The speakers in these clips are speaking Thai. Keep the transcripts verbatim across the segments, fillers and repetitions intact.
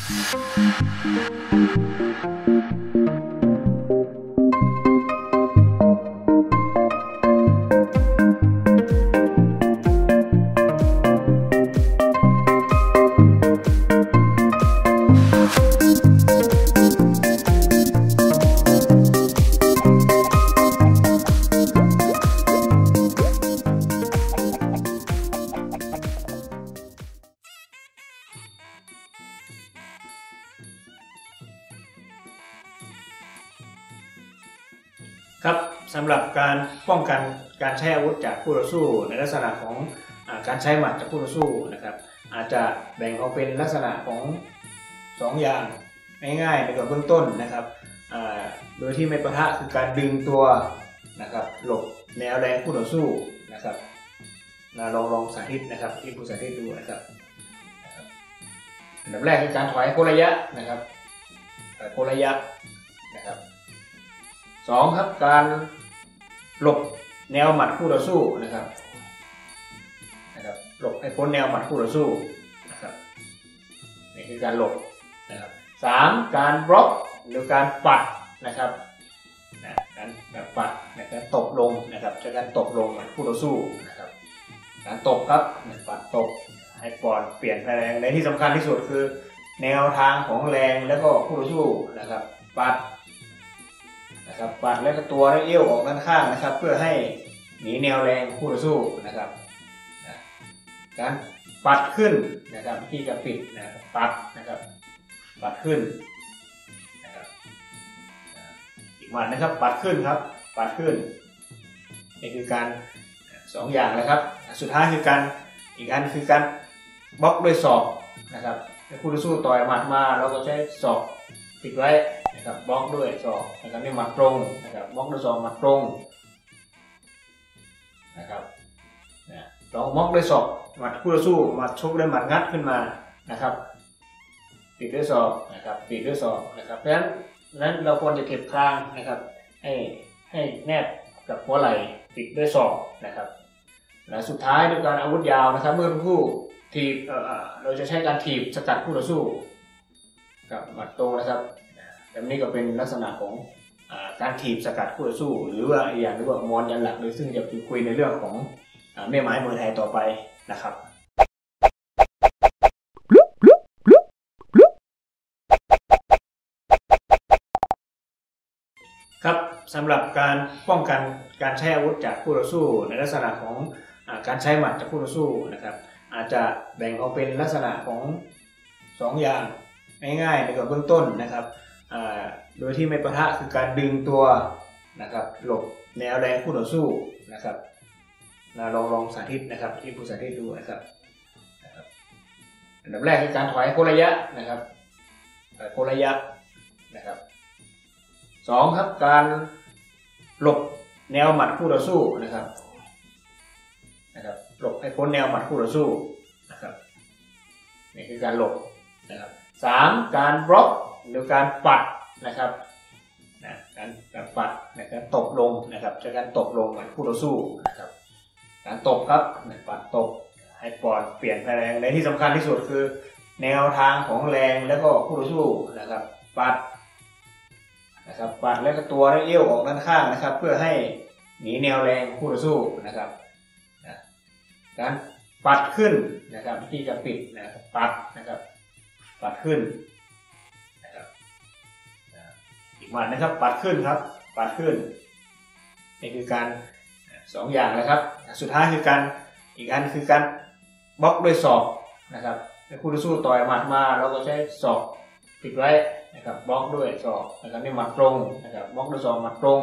ครับสำหรับการป้องกันการใช้อาวุธจากคู่ต่อสู้ในลักษณะของการใช้หมัดจากคู่ต่อสู้นะครับอาจจะแบ่งออกเป็นลักษณะของสองอย่างง่ายๆในเบื้องต้นนะครับโดยที่ไม่ปะทะคือการดึงตัวนะครับหลบแนวแรงคู่ต่อสู้นะครับลองลองสาธิตนะครับที่ผู้สาธิตดูนะครับอันดับแรกคือการถอยโค้ระยะนะครับถอยโค้ระยะนะครับสองครับการหลบแนวหมัดคู่ต่อสู้นะครับนะครับหลบให้พ้นแนวหมัดคู่ต่อสู้นะครับนี่คือการหลบนะครับสามการบล็อกหรือการปัดนะครับนะการแบบปัดนะครับตบลงนะครับใช้การตบลงหมัดคู่ต่อสู้นะครับการตบครับปัดตบให้ปอดเปลี่ยนแรงในที่สำคัญที่สุดคือแนวทางของแรงแล้วก็คู่ต่อสู้นะครับปัดนะครับปัดแล้วก็ตัวและเอี้ยวออกด้านข้างนะครับเพื่อให้หนีแนวแรงคู่ต่อสู้นะครับการปัดขึ้นนะครับที่จะปิดนะครับปัดนะครับปัดขึ้นนะครับอีกวันนะครับปัดขึ้นครับปัดขึ้นนี่คือการสองอย่างนะครับสุดท้ายคือการอีกอันคือการบล็อกด้วยศอกนะครับคู่ต่อสู้ต่อยหมัดมาเราก็ใช้ศอกปิดไว้นะครับบล็อกด้วยศอกนะครับนี่หมัดตรงนะครับบล็อกด้วยศอกหมัดตรงนะครับนะเราบล็อกด้วยศอกหมัดคู่ต่อสู้หมัดชกด้วยหมัดงัดขึ้นมานะครับปิดด้วยศอกนะครับปิดด้วยศอกนะครับเพราะฉะนั้นนั้นเราควรจะเก็บคางนะครับให้ให้แนบกับหัวไหล่ปิดด้วยศอกนะครับและสุดท้ายด้วยการอาวุธยาวนะครับเมื่อคู่ทีบเราจะใช้การถีบสกัดคู่ต่อสู้กับหมัดตรงนะครับแบบนี้ก็เป็นลักษณะของการถีบสกัดคู่ต่อสู้หรือว่าอย่างที่ว่ามอนยันหลักหรือซึ่งจะคุยในเรื่องของแม่ไม้มวยไทยต่อไปนะครับครับสำหรับการป้องกันการใช้อาวุธจากคู่ต่อสู้ในลักษณะของการใช้หมัดจากคู่ต่อสู้นะครับอาจจะแบ่งออกเป็นลักษณะของสองอย่างง่ายๆในเบื้องต้นนะครับโดยที่ไม่ปะทะคือการดึงตัวนะครับหลบแนวแรงคู่ต่อสู้นะครับลองลองสาธิตนะครับที่ผู้สาธิตดูนะครับอันดับแรกคือการถอยโค้ระยะนะครับถอยโค้ระยะนะครับสองครับการหลบแนวหมัดคู่ต่อสู้นะครับนะครับหลบให้พ้นแนวหมัดคู่ต่อสู้นะครับนี่คือการหลบนะครับสามการบล็อกหรือการปัดนะครับนะการการปัดนะครับตบลงนะครับใช้การตบลงหมัดคู่ต่อสู้นะครับการตบครับปัดตบให้ปอดเปลี่ยนแรงในที่สำคัญที่สุดคือแนวทางของแรงแล้วก็คู่ต่อสู้นะครับปัดนะครับปัดแล้วก็ตัวและเอี้ยวออกด้านข้างนะครับเพื่อให้หนีแนวแรงคู่ต่อสู้นะครับการปัดขึ้นนะครับที่จะปิดนะครับปัดนะครับปัดขึ้นนะครับอีกวันนะครับปัดขึ้นครับปัดขึ้นนี่คือการสองอย่างนะครับสุดท้ายคือการอีกอันคือการบล็อกด้วยศอกนะครับคู่ต่อสู้ต่อยหมัดมาเราก็ใช้ศอกปิดไว้นะครับบล็อกด้วยศอกนะครับนี่หมัดตรงนะครับบล็อกด้วยศอกหมัดตรง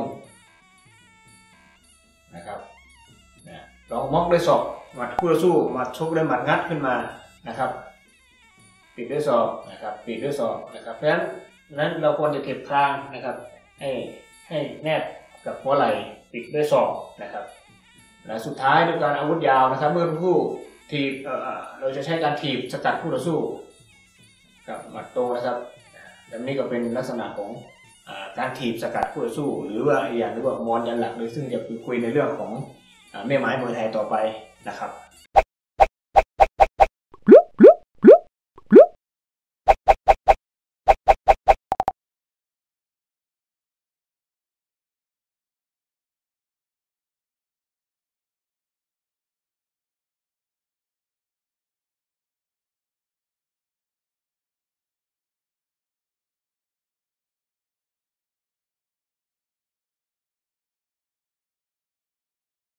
นะครับเราบล็อกด้วยศอกหมัดคู่ต่อสู้หมัดชกด้วยหมัดงัดขึ้นมานะครับปิดด้วยศอกนะครับปิดด้วยศอกนะครับเพราะฉะนั้นนั้นเราควรจะเก็บคางนะครับให้ให้แนบกับหัวไหล่ปิดด้วยศอกนะครับและสุดท้ายด้วยการอาวุธยาวนะครับเมื่อคู่ทีบเราจะใช้การถีบสกัดคู่ต่อสู้กับหมัดตรงนะครับแบบนี้ก็เป็นลักษณะของการถีบสกัดคู่ต่อสู้หรือว่าอย่างที่ว่ามอนยันหลักหรือซึ่งจะคุยในเรื่องของแม่ไม้มวยไทยต่อไปนะครับ